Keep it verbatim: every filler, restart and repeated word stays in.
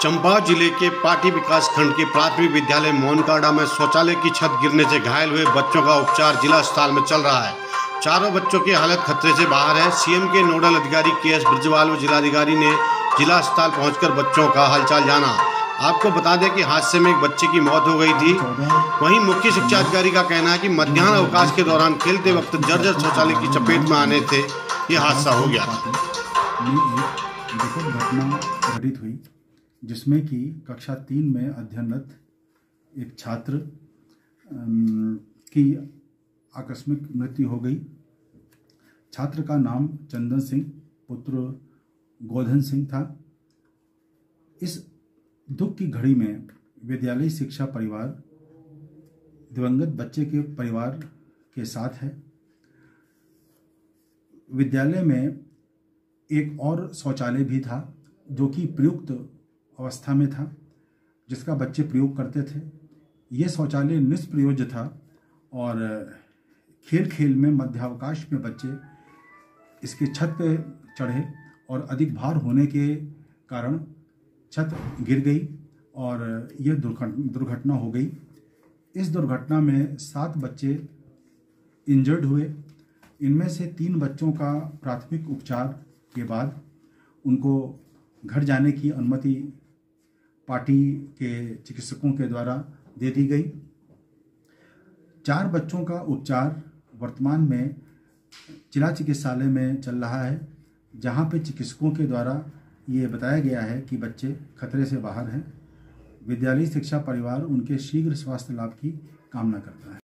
चंबा जिले के पाटी विकास खंड के प्राथमिक विद्यालय मोनकाडा में शौचालय की छत गिरने से घायल हुए बच्चों का उपचार जिला अस्पताल में चल रहा है। चारों बच्चों की हालत खतरे से बाहर है। सीएम के नोडल अधिकारी के एस ब्रजवाल व जिलाधिकारी ने जिला अस्पताल पहुंचकर बच्चों का हालचाल जाना। आपको बता दें कि हादसे में एक बच्चे की मौत हो गई थी। वहीं मुख्य शिक्षा अधिकारी का कहना है कि मध्याह्न अवकाश के दौरान खेलते वक्त जर्जर शौचालय की चपेट में आने से ये हादसा हो गया। दुखद घटना घटित हुई जिसमें कि कक्षा तीन में अध्ययनरत एक छात्र की आकस्मिक मृत्यु हो गई। छात्र का नाम चंदन सिंह पुत्र गोधन सिंह था। इस दुख की घड़ी में विद्यालय शिक्षा परिवार दिवंगत बच्चे के परिवार के साथ है। विद्यालय में एक और शौचालय भी था जो कि प्रयुक्त अवस्था में था, जिसका बच्चे प्रयोग करते थे। ये शौचालय निष्प्रयोज्य था और खेल खेल में मध्यावकाश में बच्चे इसके छत पे चढ़े और अधिक भार होने के कारण छत गिर गई और यह दुर्घटना हो गई। इस दुर्घटना में सात बच्चे इंजर्ड हुए। इनमें से तीन बच्चों का प्राथमिक उपचार के बाद उनको घर जाने की अनुमति पार्टी के चिकित्सकों के द्वारा दे दी गई। चार बच्चों का उपचार वर्तमान में जिला चिकित्सालय में चल रहा है, जहां पे चिकित्सकों के द्वारा ये बताया गया है कि बच्चे खतरे से बाहर हैं। विद्यालय शिक्षा परिवार उनके शीघ्र स्वास्थ्य लाभ की कामना करता है।